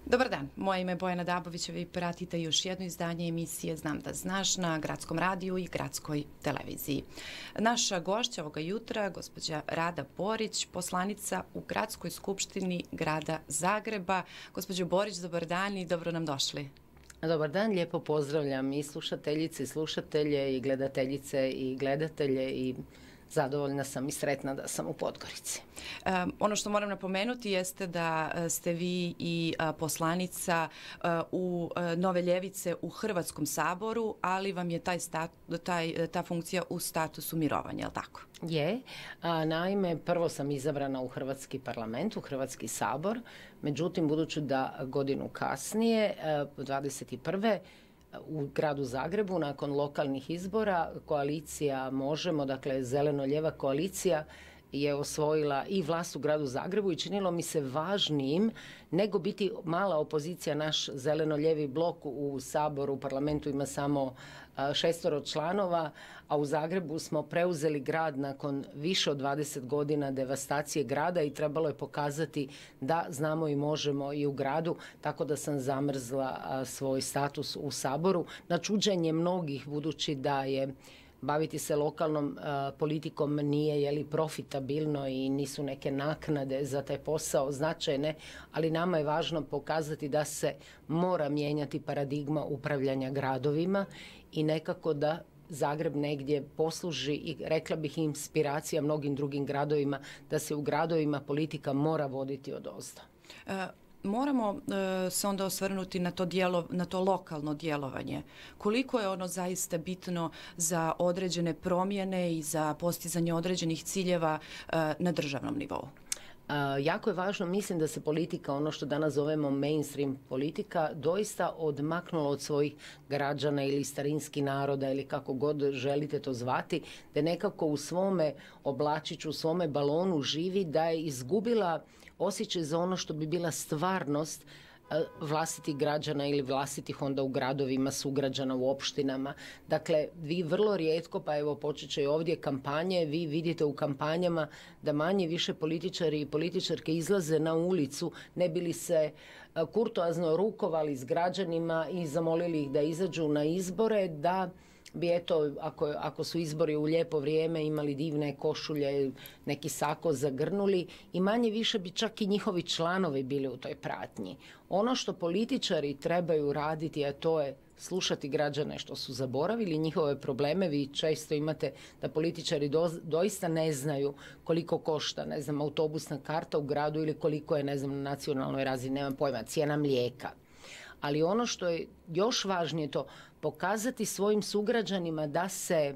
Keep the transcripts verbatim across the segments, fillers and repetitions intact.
Dobar dan, moje ime je Bojana Dabović, vi pratite još jedno izdanje emisije Znam da znaš na Gradskom radiju i Gradskoj televiziji. Naša gošća ovoga jutra, gospođa Rada Borić, poslanica u Gradskoj skupštini grada Zagreba. Gospođo Borić, dobar dan i dobro nam došli. Dobar dan, lijepo pozdravljam i slušateljice i slušatelje i gledateljice i gledatelje i zadovoljna sam i sretna da sam u Podgorici. Um, ono što moram napomenuti jeste da ste vi i uh, poslanica uh, u uh, Nove ljevice u Hrvatskom saboru, ali vam je taj stat, taj, ta funkcija u statusu mirovanja, je li tako? Je. A, naime, prvo sam izabrana u Hrvatski parlament, u Hrvatski sabor, međutim, budući da godinu kasnije, dvadeset prve u gradu Zagrebu nakon lokalnih izbora koalicija Možemo, dakle zeleno-lijeva koalicija je osvojila i vlast u gradu Zagrebu i činilo mi se važnijim nego biti mala opozicija. Naš zeleno-lijevi blok u Saboru, u parlamentu ima samo šestoro članova, a u Zagrebu smo preuzeli grad nakon više od dvadeset godina devastacije grada i trebalo je pokazati da znamo i možemo i u gradu, tako da sam zamrzla svoj status u Saboru na čuđenje mnogih, budući da je baviti se lokalnom uh, politikom nije je li profitabilno i nisu neke naknade za taj posao značajne, ali nama je važno pokazati da se mora mijenjati paradigma upravljanja gradovima i nekako da Zagreb negdje posluži i rekla bih inspiracija mnogim drugim gradovima, da se u gradovima politika mora voditi odozdo. Uh. Moramo uh, se onda osvrnuti na to, djelo, na to lokalno djelovanje. Koliko je ono zaista bitno za određene promjene i za postizanje određenih ciljeva uh, na državnom nivou? Uh, jako je važno, mislim da se politika, ono što danas zovemo mainstream politika, doista odmaknula od svojih građana ili starinski naroda ili kako god želite to zvati, da nekako u svome oblačiću, u svome balonu živi, da je izgubila osjećaj za ono što bi bila stvarnost vlastitih građana ili vlastitih onda u gradovima, sugrađana u opštinama. Dakle, vi vrlo rijetko, pa evo počet će i ovdje kampanje, vi vidite u kampanjama da manje više političari i političarke izlaze na ulicu, ne bili se kurtoazno rukovali s građanima i zamolili ih da izađu na izbore, da bi eto, ako, ako su izbori u lijepo vrijeme imali divne košulje, neki sako zagrnuli i manje više bi čak i njihovi članovi bili u toj pratnji. Ono što političari trebaju raditi, a to je slušati građane što su zaboravili, njihove probleme. Vi često imate da političari do, doista ne znaju koliko košta, ne znam, autobusna karta u gradu ili koliko je, ne znam, na nacionalnoj razini, nemam pojma, cijena mlijeka. Ali ono što je još važnije to pokazati svojim sugrađanima da se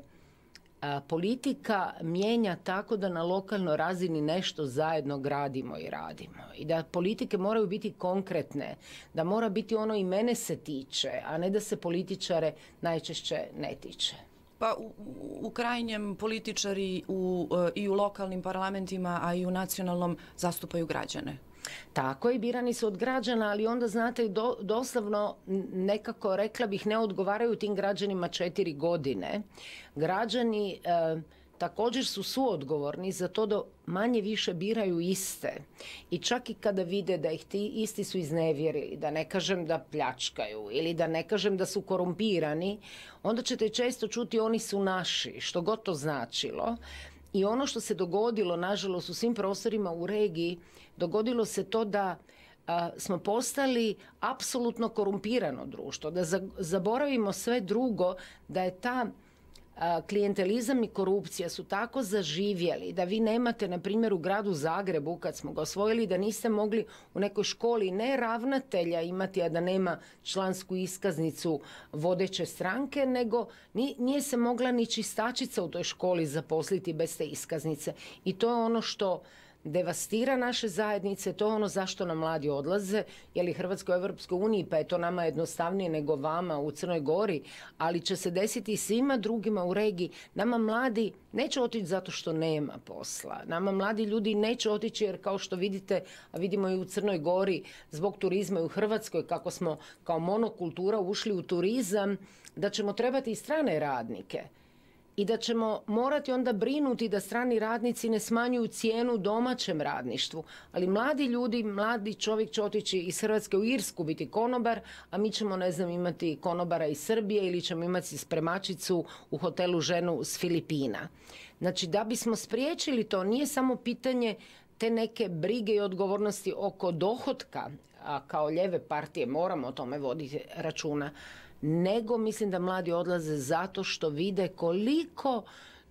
a, politika mijenja tako da na lokalnoj razini nešto zajedno gradimo i radimo. I da politike moraju biti konkretne, da mora biti ono i mene se tiče, a ne da se političare najčešće ne tiče. Pa u, u krajnjem političari u, i u lokalnim parlamentima, a i u nacionalnom zastupaju građane. Tako je, birani su od građana, ali onda znate do, doslovno nekako rekla bih ne odgovaraju tim građanima četiri godine. Građani e, također su suodgovorni za to da manje više biraju iste. I čak i kada vide da ih ti isti su iznevjerili, da ne kažem da pljačkaju ili da ne kažem da su korumpirani, onda ćete često čuti oni su naši, što god to značilo. I ono što se dogodilo, nažalost, u svim prostorima u regiji, dogodilo se to da a, smo postali apsolutno korumpirano društvo, da za, zaboravimo sve drugo, da je ta a, klijentelizam i korupcija su tako zaživjeli da vi nemate, na primjer, u gradu Zagrebu, kad smo ga osvojili, da niste mogli u nekoj školi ne ravnatelja imati, a da nema člansku iskaznicu vodeće stranke, nego nije se mogla ni čistačica u toj školi zaposliti bez te iskaznice. I to je ono što devastira naše zajednice, to je ono zašto nam mladi odlaze, je li Hrvatska u Europskoj uniji, pa je to nama jednostavnije nego vama u Crnoj Gori, ali će se desiti i svima drugima u regiji. Nama mladi neće otići zato što nema posla. Nama mladi ljudi neće otići jer, kao što vidite, a vidimo i u Crnoj Gori, zbog turizma i u Hrvatskoj, kako smo kao monokultura ušli u turizam, da ćemo trebati i strane radnike. i da ćemo morati onda brinuti da strani radnici ne smanjuju cijenu domaćem radništvu. Ali mladi ljudi, mladi čovjek će otići iz Hrvatske u Irsku biti konobar, a mi ćemo, ne znam, imati konobara iz Srbije ili ćemo imati spremačicu u hotelu ženu s Filipina. Znači, da bismo spriječili to, nije samo pitanje te neke brige i odgovornosti oko dohotka, a kao lijeve partije moramo o tome voditi računa, nego mislim da mladi odlaze zato što vide koliko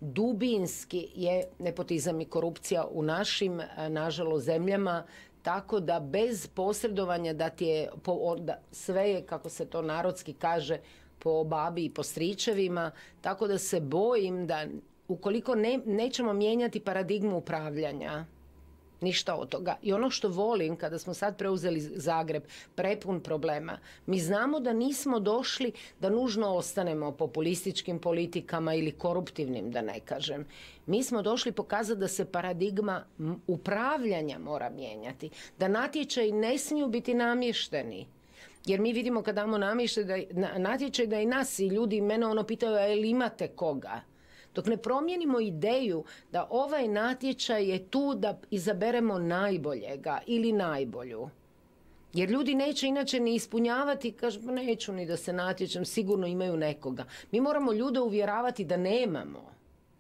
dubinski je nepotizam i korupcija u našim, nažalost, zemljama, tako da bez posredovanja da ti je, po, da sve je, kako se to narodski kaže, po babi i po stričevima, tako da se bojim da ukoliko ne, nećemo mijenjati paradigmu upravljanja, ništa od toga. I ono što volim, kada smo sad preuzeli Zagreb, prepun problema, mi znamo da nismo došli da nužno ostanemo populističkim politikama ili koruptivnim, da ne kažem. Mi smo došli pokazati da se paradigma upravljanja mora mijenjati, da natječaji ne smiju biti namješteni. Jer mi vidimo kad damo namještaj da, na, natječaj da i nas i ljudi mene ono pitaju, a jel imate koga? Dok ne promijenimo ideju da ovaj natječaj je tu da izaberemo najboljega ili najbolju. Jer ljudi neće inače ni ispunjavati, kažu, neću ni da se natječem, sigurno imaju nekoga. Mi moramo ljude uvjeravati da nemamo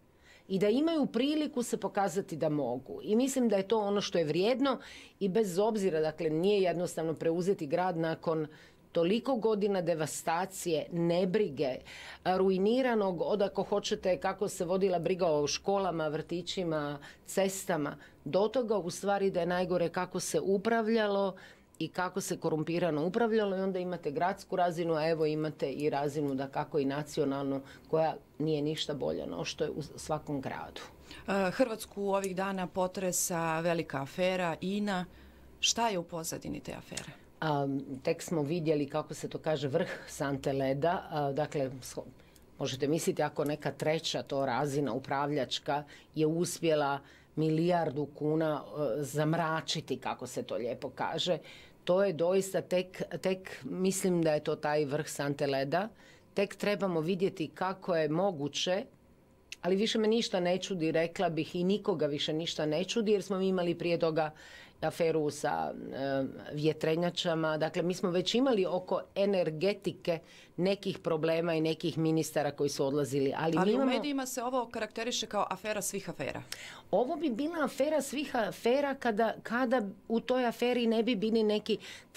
i da imaju priliku se pokazati da mogu. I mislim da je to ono što je vrijedno i bez obzira, dakle, nije jednostavno preuzeti grad nakon toliko godina devastacije, nebrige, ruiniranog od, ako hoćete, kako se vodila briga o školama, vrtićima, cestama, do toga u stvari da je najgore kako se upravljalo i kako se korumpirano upravljalo, i onda imate gradsku razinu, a evo imate i razinu da kako i nacionalnu, koja nije ništa bolja no što je u svakom gradu. Hrvatsku ovih dana potresa velika afera I N A. Šta je u pozadini te afere? A, tek smo vidjeli, kako se to kaže, vrh sante leda. A, dakle, možete misliti ako neka treća to razina upravljačka je uspjela milijardu kuna uh, zamračiti, kako se to lijepo kaže, to je doista tek, tek mislim da je to taj vrh sante leda. Tek trebamo vidjeti kako je moguće, ali više me ništa ne čudi, rekla bih, i nikoga više ništa ne čudi, jer smo mi imali prije toga aferu sa e, vjetrenjačama. Dakle, mi smo već imali oko energetike nekih problema i nekih ministara koji su odlazili. Ali, ali mi imamo... u medijima se ovo karakteriše kao afera svih afera. Ovo bi bila afera svih afera kada, kada u toj aferi ne bi bili neki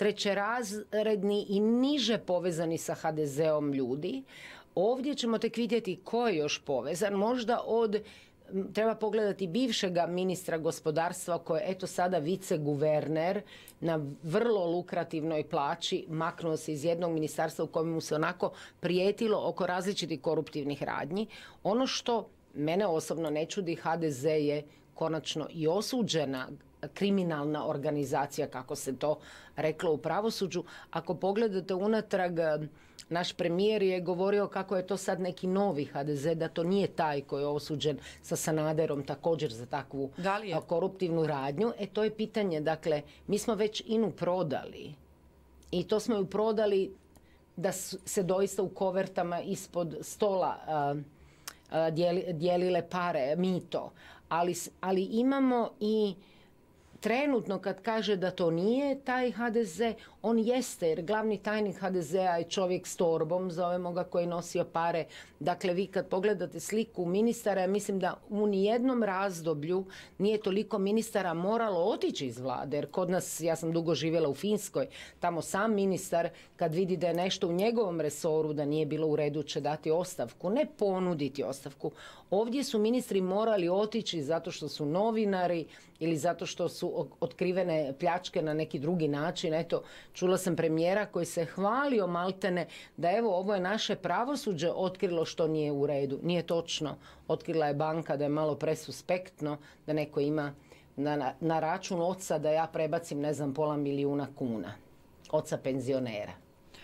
trećerazredni i niže povezani sa ha de zeom ljudi. Ovdje ćemo tek vidjeti ko je još povezan. Možda od... Treba pogledati bivšega ministra gospodarstva koji je eto sada viceguverner na vrlo lukrativnoj plaći, maknuo se iz jednog ministarstva u kojem mu se onako prijetilo oko različitih koruptivnih radnji. Ono što mene osobno ne čudi, ha de ze je konačno i osuđena kriminalna organizacija, kako se to reklo u pravosuđu. Ako pogledate unatrag, naš premijer je govorio kako je to sad neki novi ha de ze, da to nije taj koji je osuđen sa Sanaderom također za takvu koruptivnu radnju. E to je pitanje, dakle, mi smo već I N A-u prodali i to smo ju prodali da se doista u kovertama ispod stola a, a, dijeli, dijelile pare, mito. Ali, ali imamo i trenutno kad kaže da to nije taj ha de ze, on jeste, jer glavni tajnik ha de zea je čovjek s torbom, zovemo ga, koji je nosio pare. Dakle, vi kad pogledate sliku ministara, mislim da u nijednom razdoblju nije toliko ministara moralo otići iz vlade, jer kod nas, ja sam dugo živjela u Finskoj, tamo sam ministar kad vidi da je nešto u njegovom resoru da nije bilo u redu, će dati ostavku, ne ponuditi ostavku. Ovdje su ministri morali otići zato što su novinari ili zato što su otkrivene pljačke na neki drugi način. Eto, čula sam premijera koji se hvalio maltene da evo, ovo je naše pravosuđe otkrilo što nije u redu. Nije točno. Otkrila je banka da je malo presuspektno da neko ima na, na, na račun oca da ja prebacim, ne znam, pola milijuna kuna. Oca penzionera.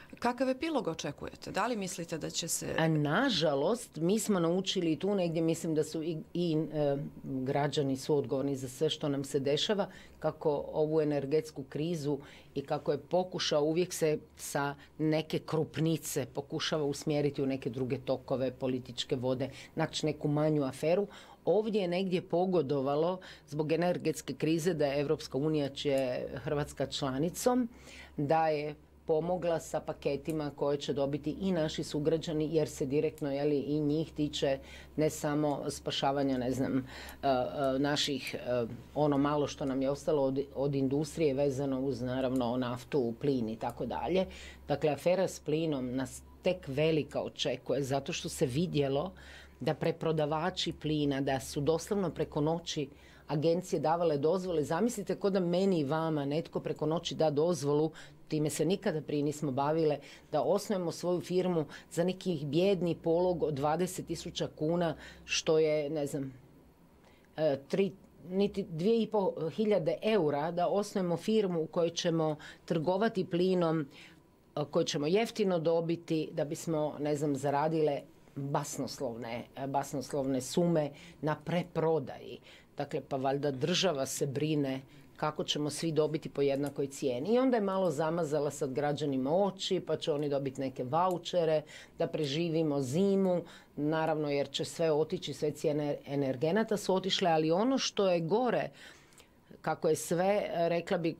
Kakav epilog očekujete? Da li mislite da će se... A nažalost, mi smo naučili tu negdje, mislim da su i, i e, građani su odgovorni za sve što nam se dešava, kako ovu energetsku krizu i kako je pokušao uvijek se sa neke krupnice pokušava usmjeriti u neke druge tokove političke vode, znači neku manju aferu. Ovdje je negdje pogodovalo zbog energetske krize da je Europska unija, čija je Hrvatska članicom, da je pomogla sa paketima koje će dobiti i naši sugrađani, jer se direktno jeli, i njih tiče ne samo spašavanja ne znam, naših, ono malo što nam je ostalo od, od industrije vezano uz naravno naftu, plin i tako dalje. Dakle, afera s plinom nas tek velika očekuje, zato što se vidjelo da preprodavači plina, da su doslovno preko noći agencije davale dozvole. Zamislite ko da meni i vama netko preko noći da dozvolu, time se nikada prije nismo bavile, da osnujemo svoju firmu za neki bijedni polog od dvadeset tisuća kuna, što je, ne znam, tri, niti dvije i pol hiljade eura, da osnujemo firmu u kojoj ćemo trgovati plinom, koju ćemo jeftino dobiti, da bismo, ne znam, zaradile basnoslovne, basnoslovne sume na preprodaji. Dakle, pa valjda država se brine kako ćemo svi dobiti po jednakoj cijeni. I onda je malo zamazala sad građanima oči, pa će oni dobiti neke vaučere, da preživimo zimu, naravno jer će sve otići, sve cijene energenata su otišle, ali ono što je gore, kako je sve, rekla bih,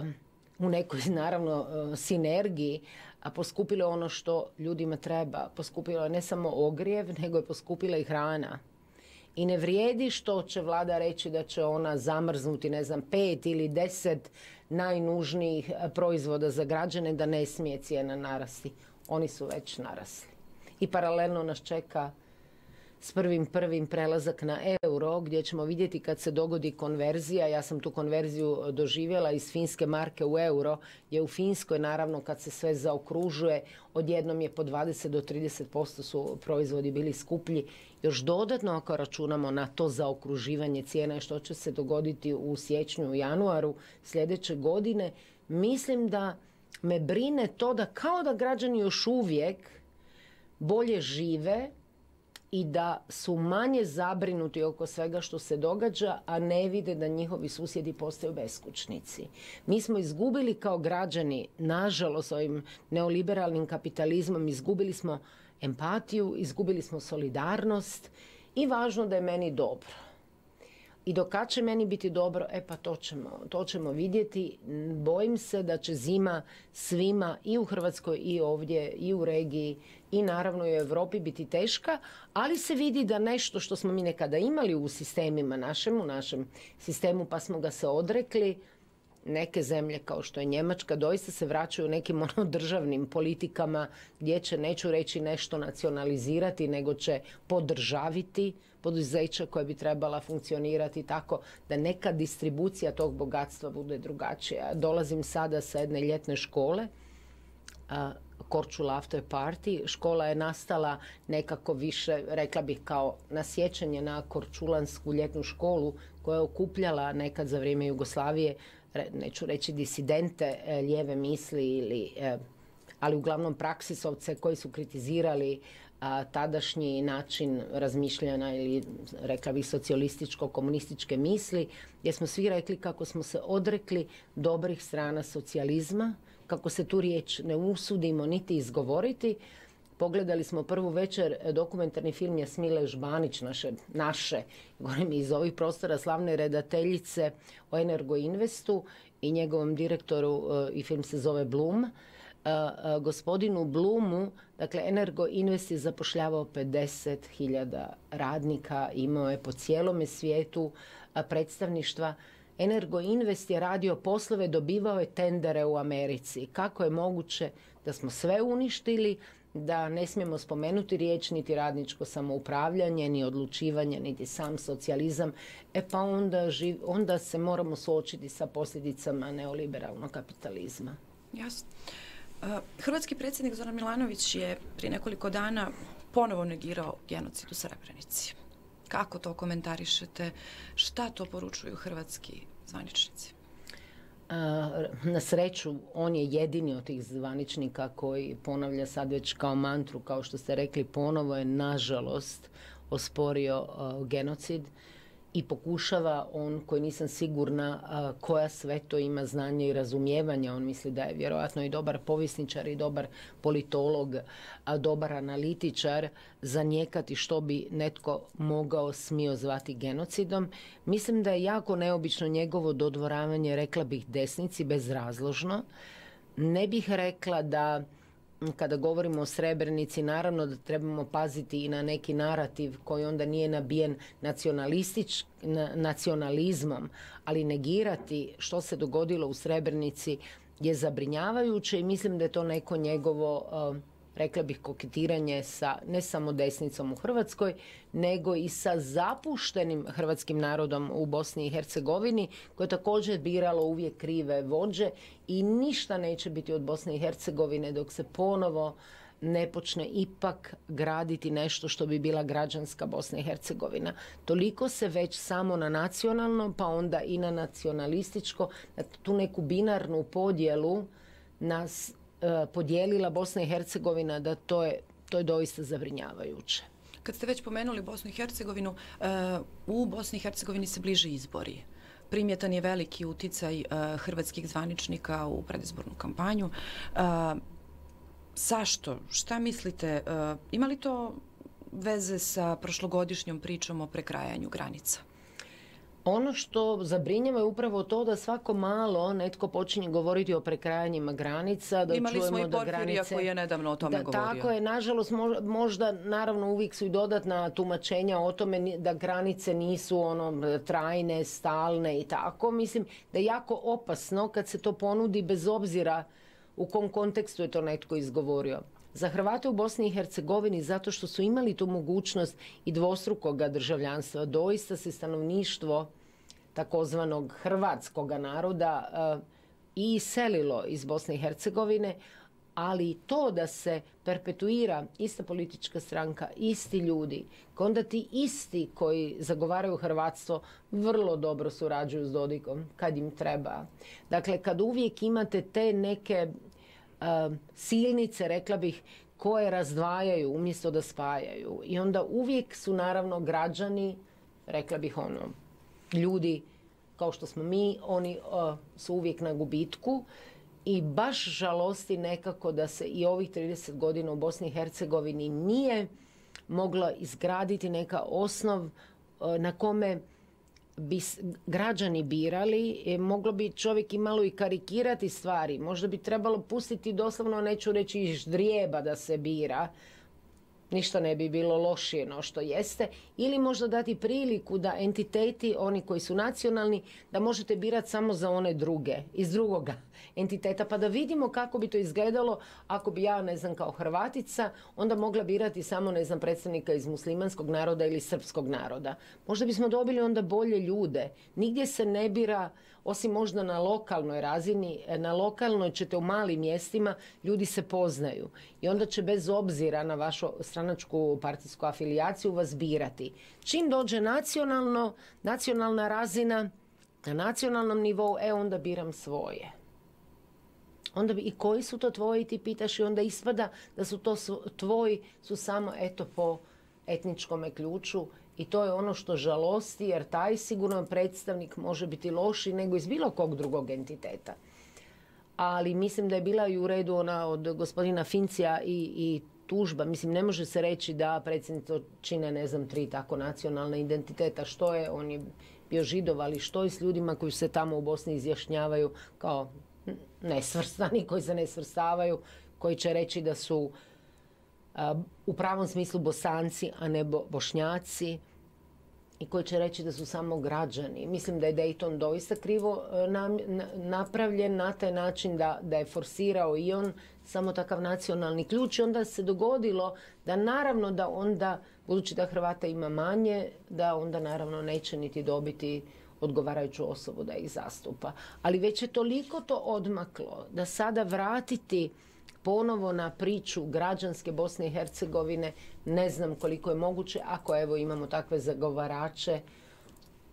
u nekoj naravno sinergiji, a poskupilo ono što ljudima treba. Poskupilo je ne samo ogrijev, nego je poskupila i hrana. I ne vrijedi što će vlada reći da će ona zamrznuti, ne znam, pet ili deset najnužnijih proizvoda za građane, da ne smije cijena narasti. Oni su već narasli. I paralelno nas čeka s prvim prvim prelazak na euro, gdje ćemo vidjeti kad se dogodi konverzija. Ja sam tu konverziju doživjela iz finske marke u euro, je u Finskoj naravno kad se sve zaokružuje, odjednom je po dvadeset do trideset posto su proizvodi bili skuplji. Još dodatno ako računamo na to zaokruživanje cijena, što će se dogoditi u siječnju, u januaru sljedeće godine, mislim da me brine to da kao da građani još uvijek bolje žive i da su manje zabrinuti oko svega što se događa, a ne vide da njihovi susjedi postaju beskućnici. Mi smo izgubili kao građani, nažalost, ovim neoliberalnim kapitalizmom, izgubili smo empatiju, izgubili smo solidarnost i važno da je meni dobro. I dok kad će meni biti dobro, e pa to ćemo, to ćemo vidjeti. Bojim se da će zima svima i u Hrvatskoj i ovdje i u regiji i naravno i u Europi biti teška, ali se vidi da nešto što smo mi nekada imali u sistemima našem, u našem sistemu pa smo ga se odrekli, neke zemlje kao što je Njemačka doista se vraćaju nekim ono državnim politikama gdje će, neću reći nešto nacionalizirati, nego će podržaviti poduzeća koja bi trebala funkcionirati tako da neka distribucija tog bogatstva bude drugačija. Dolazim sada sa jedne ljetne škole, Korčula After Party. Škola je nastala nekako više, rekla bih, kao na sjećanje na korčulansku ljetnu školu koja je okupljala nekad za vrijeme Jugoslavije, neću reći disidente lijeve misli, ili, ali uglavnom praksisovce koji su kritizirali a, tadašnji način razmišljanja ili, rekla bih, socijalističko-komunističke misli, gdje smo svi rekli kako smo se odrekli dobrih strana socijalizma, kako se tu riječ ne usudimo niti izgovoriti. Pogledali smo prvu večer dokumentarni film Jasmile Žbanić, naše, naše govorim iz ovih prostora, slavne redateljice o Energo Investu i njegovom direktoru, i film se zove Blum. Gospodinu Blumu, dakle Energo Invest je zapošljavao pedeset hiljada radnika, imao je po cijelome svijetu predstavništva. Energo Invest je radio poslove, dobivao je tendere u Americi. Kako je moguće da smo sve uništili, da ne smijemo spomenuti riječ niti radničko samoupravljanje, ni odlučivanje, niti sam socijalizam, e pa onda, živ, onda se moramo suočiti sa posljedicama neoliberalnog kapitalizma. Jasno. Hrvatski predsjednik Zoran Milanović je prije nekoliko dana ponovo negirao genocid u Srebrenici. Kako to komentarišete? Šta to poručuju hrvatski zvaničnici? Na sreću, on je jedini od tih zvaničnika koji ponavlja sad već kao mantru, kao što ste rekli, ponovo je nažalost osporio uh, genocid i pokušava on, koji nisam sigurna uh, koja sve to ima znanje i razumijevanja, on misli da je vjerojatno i dobar povjesničar i dobar politolog, a dobar analitičar, zanijekati što bi netko mogao, smio zvati genocidom. Mislim da je jako neobično njegovo dodvoravanje, rekla bih, desnici bezrazložno. Ne bih rekla da kada govorimo o Srebrenici, naravno da trebamo paziti i na neki narativ koji onda nije nabijen nacionalistič, nacionalizmom, ali negirati što se dogodilo u Srebrenici je zabrinjavajuće i mislim da je to neko njegovo, rekla bih, koketiranje sa ne samo desnicom u Hrvatskoj, nego i sa zapuštenim hrvatskim narodom u Bosni i Hercegovini, koje je također biralo uvijek krive vođe i ništa neće biti od Bosne i Hercegovine dok se ponovo ne počne ipak graditi nešto što bi bila građanska Bosna i Hercegovina. Toliko se već samo na nacionalno, pa onda i na nacionalističko, na tu neku binarnu podjelu nas podijelila Bosna i Hercegovina, da to je, to je doista zabrinjavajuće. Kad ste već pomenuli Bosnu i Hercegovinu, u Bosni i Hercegovini se bliže izbori. Primjetan je veliki uticaj hrvatskih zvaničnika u predizbornu kampanju. Zašto? Šta mislite? Ima li to veze sa prošlogodišnjom pričom o prekrajanju granica? Ono što zabrinjava je upravo to da svako malo netko počinje govoriti o prekrajanjima granica. Da imali smo i Porfirija granice, koji je nedavno o tome da, govorio. Tako je, nažalost, možda naravno uvijek su i dodatna tumačenja o tome da granice nisu ono trajne, stalne i tako. Mislim da je jako opasno kad se to ponudi bez obzira u kom kontekstu je to netko izgovorio. Za Hrvate u Bosni i Hercegovini, zato što su imali tu mogućnost i dvostrukoga državljanstva, doista se stanovništvo takozvanog hrvatskog naroda uh, i iselilo iz Bosne i Hercegovine, ali to da se perpetuira ista politička stranka, isti ljudi, onda ti isti koji zagovaraju hrvatstvo vrlo dobro surađuju s Dodikom kad im treba. Dakle, kad uvijek imate te neke Uh, silnice, rekla bih, koje razdvajaju umjesto da spajaju. I onda uvijek su naravno građani, rekla bih ono, ljudi kao što smo mi, oni uh, su uvijek na gubitku i baš žalosti nekako da se i ovih trideset godina u Bosni i Hercegovini nije mogla izgraditi neka osnov uh, na kome bi građani birali, moglo bi čovjek i malo i karikirati stvari. Možda bi trebalo pustiti doslovno, neću reći iz ždrijeba da se bira, ništa ne bi bilo lošije no što jeste, ili možda dati priliku da entiteti, oni koji su nacionalni, da možete birati samo za one druge, iz drugoga entiteta, pa da vidimo kako bi to izgledalo ako bi ja, ne znam, kao Hrvatica, onda mogla birati samo, ne znam, predstavnika iz muslimanskog naroda ili srpskog naroda. Možda bismo dobili onda bolje ljude. Nigdje se ne bira, osim možda na lokalnoj razini, na lokalnoj ćete u malim mjestima, ljudi se poznaju. I onda će bez obzira na vašu stranačku partijsku afilijaciju vas birati. Čim dođe nacionalno, nacionalna razina, na nacionalnom nivou, e onda biram svoje. Onda bi, i koji su to tvoji, ti pitaš, i onda ispada da su to tvoji, su samo eto po etničkome ključu. I to je ono što žalosti, jer taj sigurno predstavnik može biti lošiji nego iz bilo kog drugog entiteta. Ali mislim da je bila i u redu ona od gospodina Fincija i, i tužba. Mislim, ne može se reći da predsjednici čine, ne znam, tri tako nacionalna identiteta. Što je, on je bio Židov, ali što je s ljudima koji se tamo u Bosni izjašnjavaju kao nesvrstani, koji se ne svrstavaju, koji će reći da su a, u pravom smislu Bosanci, a ne bo, Bošnjaci, i koji će reći da su samo građani. Mislim da je Dayton doista krivo nam, na, napravljen na taj način da, da je forsirao i on samo takav nacionalni ključ, i onda se dogodilo da naravno da onda, budući da Hrvata ima manje, da onda naravno neće niti dobiti odgovarajuću osobu da ih zastupa. Ali već je toliko to odmaklo da sada vratiti ponovo na priču građanske Bosne i Hercegovine, ne znam koliko je moguće, ako evo imamo takve zagovarače,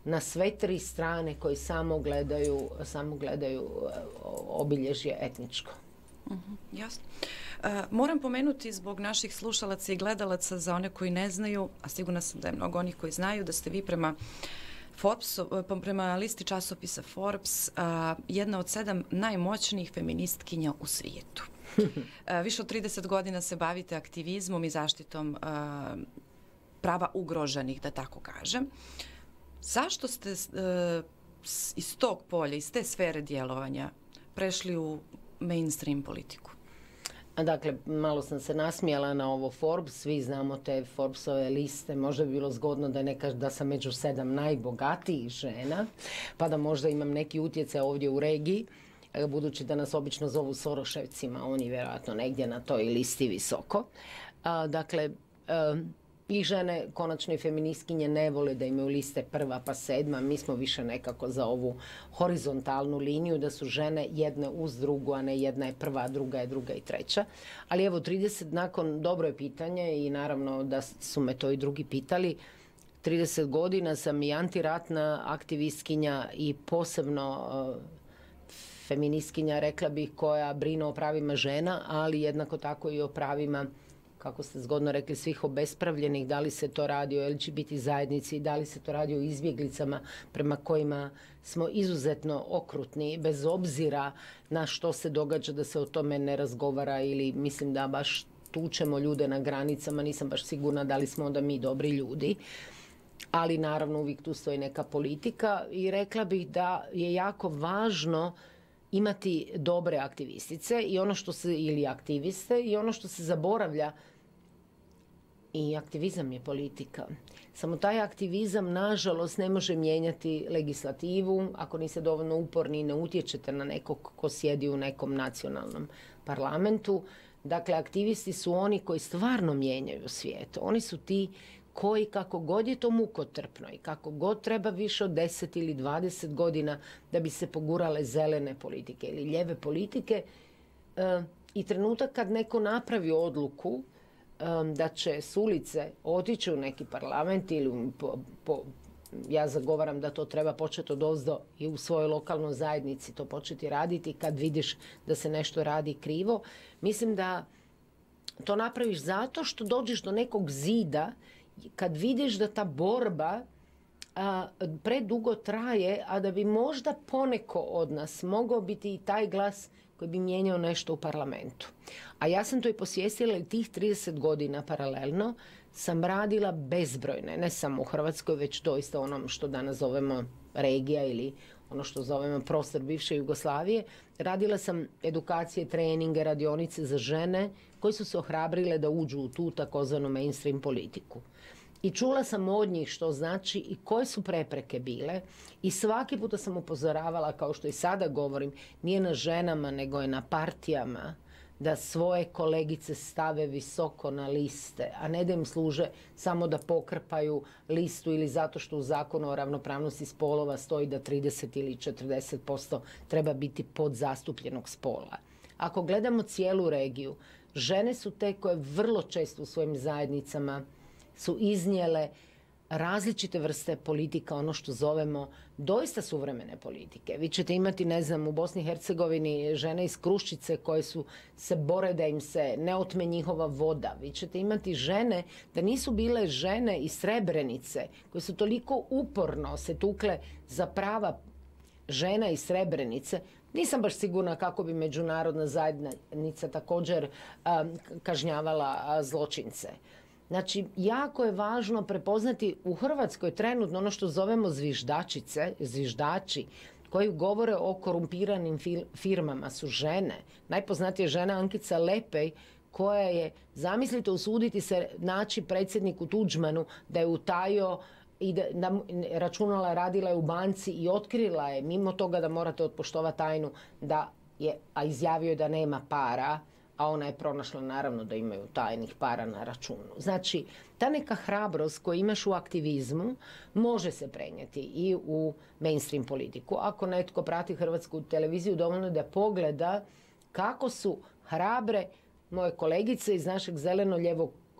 na sve tri strane koji samo gledaju, samo gledaju obilježje etničko. Uh-huh, jasno. Uh, moram pomenuti zbog naših slušalaca i gledalaca, za one koji ne znaju, a sigurna sam da je mnogo onih koji znaju, da ste vi prema Forbes, prema listi časopisa Forbes, uh, jedna od sedam najmoćnijih feministkinja u svijetu. Uh, više od trideset godina se bavite aktivizmom i zaštitom uh, prava ugroženih, da tako kažem. Zašto ste uh, iz tog polja, iz te sfere djelovanja prešli u mainstream politiku? Dakle, malo sam se nasmijala na ovo Forbes, svi znamo te Forbesove liste, možda bi bilo zgodno da ne kažem da sam među sedam najbogatijih žena, pa da možda imam neki utjecaj ovdje u regiji, budući da nas obično zovu Soroševcima, oni vjerojatno negdje na toj listi visoko. A, dakle, a, i žene, konačno i feministkinje, ne vole da imaju liste prva pa sedma. Mi smo više nekako za ovu horizontalnu liniju, da su žene jedne uz drugu, a ne jedna je prva, druga je druga i treća. Ali evo, trideset nakon, dobro je pitanje i naravno da su me to i drugi pitali, trideset godina sam i antiratna aktivistkinja i posebno uh, feministkinja, rekla bih, koja brine o pravima žena, ali jednako tako i o pravima, kako ste zgodno rekli, svih obespravljenih, da li se to radi o L G B T zajednici, da li se to radi o izbjeglicama prema kojima smo izuzetno okrutni, bez obzira na što se događa, da se o tome ne razgovara ili mislim da baš tučemo ljude na granicama, nisam baš sigurna da li smo onda mi dobri ljudi. Ali naravno uvijek tu stoji neka politika i rekla bih da je jako važno imati dobre aktivistice i ono što se, ili aktiviste, i ono što se zaboravlja, i aktivizam je politika. Samo taj aktivizam, nažalost, ne može mijenjati legislativu ako niste dovoljno uporni i ne utječete na nekog ko sjedi u nekom nacionalnom parlamentu. Dakle, aktivisti su oni koji stvarno mijenjaju svijet. Oni su ti koji, kako god je to mukotrpno i kako god treba više od deset ili dvadeset godina da bi se pogurale zelene politike ili lijeve politike, e, i trenutak kad neko napravi odluku e, da će s ulice otići u neki parlament ili po, po, ja zagovaram da to treba početi odozdo i u svojoj lokalnoj zajednici to početi raditi kad vidiš da se nešto radi krivo. Mislim da to napraviš zato što dođeš do nekog zida kad vidiš da ta borba a, predugo traje, a da bi možda poneko od nas mogao biti i taj glas koji bi mijenjao nešto u parlamentu. A ja sam to i posvijestila i tih trideset godina paralelno sam radila bezbrojne, ne samo u Hrvatskoj, već doista onom što danas zovemo regija ili ono što zovemo prostor bivše Jugoslavije. Radila sam edukacije, treninge, radionice za žene koji su se ohrabrile da uđu u tu takozvanu mainstream politiku. I čula sam od njih što znači i koje su prepreke bile i svaki puta sam upozoravala, kao što i sada govorim, nije na ženama nego je na partijama da svoje kolegice stave visoko na liste, a ne da im služe samo da pokrpaju listu ili zato što u Zakonu o ravnopravnosti spolova stoji da trideset ili četrdeset posto treba biti podzastupljenog spola. Ako gledamo cijelu regiju, žene su te koje vrlo često u svojim zajednicama su iznijele različite vrste politika, ono što zovemo doista suvremene politike. Vi ćete imati, ne znam, u Bosni i Hercegovini žene iz Kruščice koje su se bore da im se ne otme njihova voda. Vi ćete imati žene da nisu bile žene iz Srebrenice koje su toliko uporno se tukle za prava žena iz Srebrenice. Nisam baš sigurna kako bi međunarodna zajednica također um, kažnjavala uh, zločince. Znači, jako je važno prepoznati u Hrvatskoj trenutno ono što zovemo zviždačice, zviždači, koji govore o korumpiranim firmama su žene. Najpoznatija žena Ankica Lepej, koja je, zamislite, usuditi se naći predsjedniku Tuđmanu da je utajio i da, da računala radila je u banci i otkrila je, mimo toga da morate otpoštovati tajnu, da je, a izjavio je da nema para, a ona je pronašla naravno da imaju tajnih para na računu. Znači, ta neka hrabrost koju imaš u aktivizmu može se prenijeti i u mainstream politiku. Ako netko prati hrvatsku televiziju, dovoljno da pogleda kako su hrabre moje kolegice iz našeg zeleno-ljevog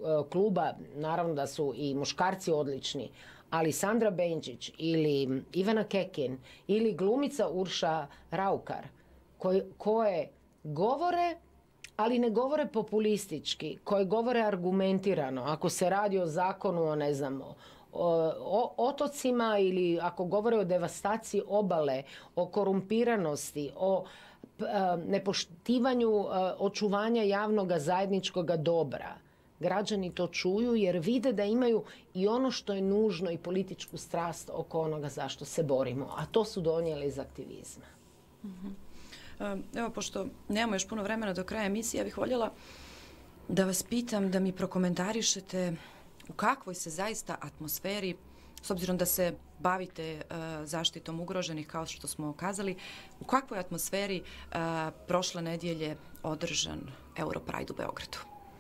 kluba, naravno da su i muškarci odlični, ali Sandra Benčić ili Ivana Kekin ili glumica Urša Raukar, koje, koje govore, ali ne govore populistički, koje govore argumentirano. Ako se radi o zakonu o, ne znam, o, o otocima ili ako govore o devastaciji obale, o korumpiranosti, o nepoštivanju očuvanja javnog zajedničkog dobra. Građani to čuju jer vide da imaju i ono što je nužno i političku strast oko onoga zašto se borimo, a to su donijeli iz aktivizma. Mm-hmm. Evo, pošto nemamo još puno vremena do kraja emisije, ja bih voljela da vas pitam da mi prokomentarišete u kakvoj se zaista atmosferi, s obzirom da se bavite uh, zaštitom ugroženih, kao što smo kazali, u kakvoj atmosferi uh, prošle nedjelje održan Europride u Beogradu?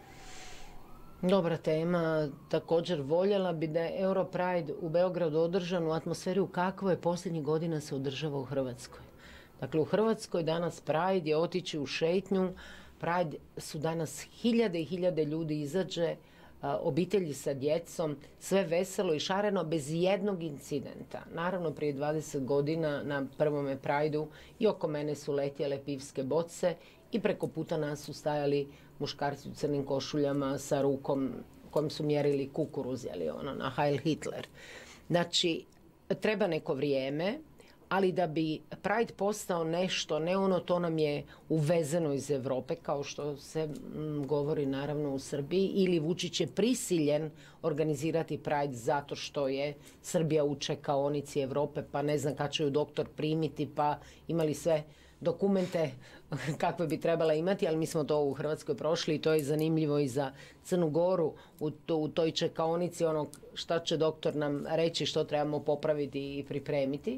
Dobra tema. Također voljela bi da je Europride u Beogradu održan u atmosferi u kakvoj je posljednjih godina se održava u Hrvatskoj. Dakle, u Hrvatskoj danas Pride je otići u šetnju. Pride su danas hiljade i hiljade ljudi izađe, obitelji sa djecom, sve veselo i šareno, bez jednog incidenta. Naravno, prije dvadeset godina na prvome Prideu i oko mene su letjele pivske boce i preko puta nas su stajali muškarci u crnim košuljama sa rukom kojim su mjerili kukuruz, jeli ono, na Heil Hitler. Znači, treba neko vrijeme, ali da bi Pride postao nešto, ne ono to nam je uvezeno iz Europe, kao što se m, govori naravno u Srbiji, ili Vučić je prisiljen organizirati Pride zato što je Srbija u čekaonici Europe, pa ne znam kad će ju doktor primiti, pa imali sve dokumente kakve bi trebala imati, ali mi smo to u Hrvatskoj prošli i to je zanimljivo i za Crnu Goru u, to, u toj čekaonici, ono šta će doktor nam reći, što trebamo popraviti i pripremiti.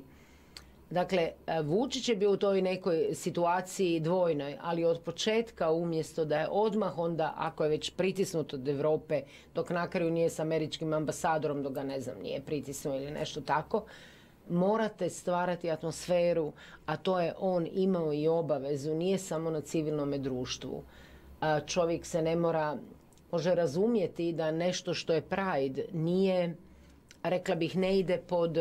Dakle, Vučić je bio u toj nekoj situaciji dvojnoj, ali od početka umjesto da je odmah onda, ako je već pritisnut od Europe, dok na kraju nije s američkim ambasadorom, dok ga ne znam, nije pritisnuo ili nešto tako, morate stvarati atmosferu, a to je on imao i obavezu, nije samo na civilnome društvu. Čovjek se ne mora, može razumjeti da nešto što je Pride nije, rekla bih, ne ide pod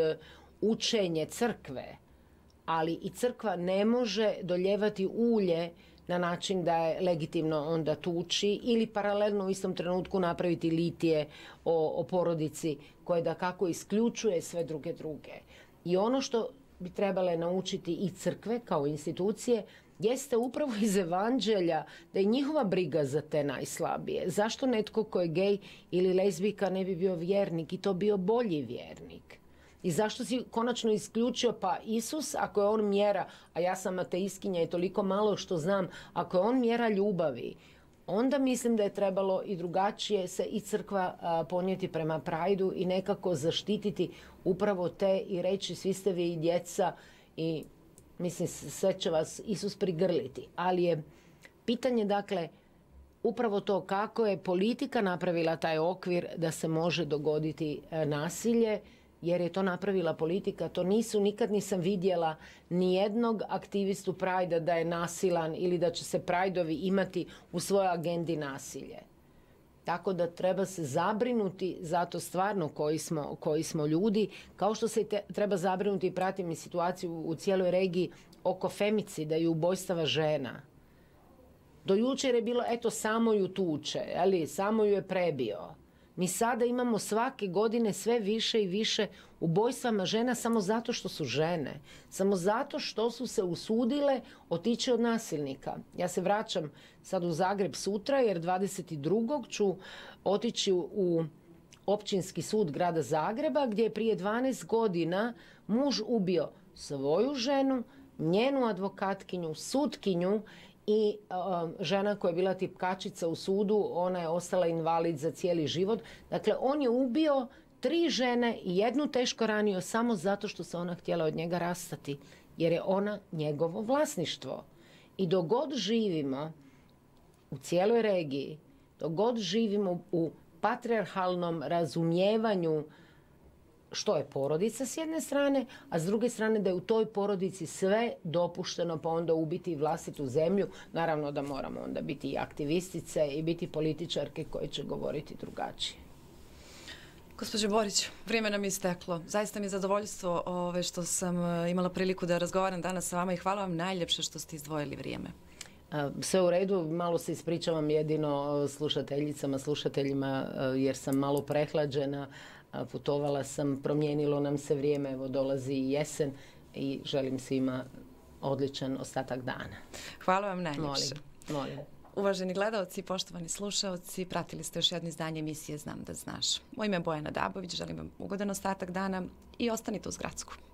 učenje crkve, ali i crkva ne može doljevati ulje na način da je legitimno onda tuči ili paralelno u istom trenutku napraviti litije o, o porodici koje da kako isključuje sve druge druge. I ono što bi trebale naučiti i crkve kao institucije jeste upravo iz evanđelja da je njihova briga za te najslabije. Zašto netko ko je gej ili lezbijka ne bi bio vjernik i to bio bolji vjernik? I zašto si konačno isključio, pa Isus, ako je on mjera, a ja sam ateistkinja i toliko malo što znam, ako je on mjera ljubavi, onda mislim da je trebalo i drugačije se i crkva a, ponijeti prema Prideu i nekako zaštititi upravo te i reći svi ste vi i djeca i mislim sve će vas Isus prigrliti. Ali je pitanje, dakle, upravo to kako je politika napravila taj okvir da se može dogoditi a, nasilje, jer je to napravila politika. To nisu, nikad nisam vidjela ni jednog aktivistu Pride-a da je nasilan ili da će se Pride-ovi imati u svojoj agendi nasilje. Tako da treba se zabrinuti zato stvarno koji smo, koji smo ljudi, kao što se te, treba zabrinuti i pratim i situaciju u cijeloj regiji oko femicida i ubojstava žena. Do jučer je bilo, eto, samo ju tuče, ali samo ju je prebio. Mi sada imamo svake godine sve više i više ubojstvama žena samo zato što su žene. Samo zato što su se usudile otići od nasilnika. Ja se vraćam sad u Zagreb sutra jer dvadeset drugog ću otići u općinski sud grada Zagreba gdje je prije dvanaest godina muž ubio svoju ženu, njenu advokatkinju, sutkinju i uh, žena koja je bila tipkačica u sudu, ona je ostala invalid za cijeli život. Dakle, on je ubio tri žene i jednu teško ranio samo zato što se ona htjela od njega rastati, jer je ona njegovo vlasništvo. I dok god živimo u cijeloj regiji, dok god živimo u patrijarhalnom razumijevanju što je porodica s jedne strane, a s druge strane da je u toj porodici sve dopušteno, pa onda ubiti vlastitu zemlju. Naravno da moramo onda biti i aktivistice i biti političarke koje će govoriti drugačije. Gospođo Borić, vrijeme nam je isteklo. Zaista mi je zadovoljstvo ove, što sam imala priliku da razgovaram danas sa vama i hvala vam najljepše što ste izdvojili vrijeme. Sve u redu, malo se ispričavam jedino slušateljicama, slušateljima jer sam malo prehlađena. Putovala sam, promijenilo nam se vrijeme, evo dolazi i jesen i želim svima odličan ostatak dana. Hvala vam najljepše. Molim, molim. Uvaženi gledalci i poštovani slušaoci, pratili ste još jedno izdanje emisije Znam da znaš. Moje ime je Bojana Dabović, želim vam ugodan ostatak dana i ostanite uz Gradsku.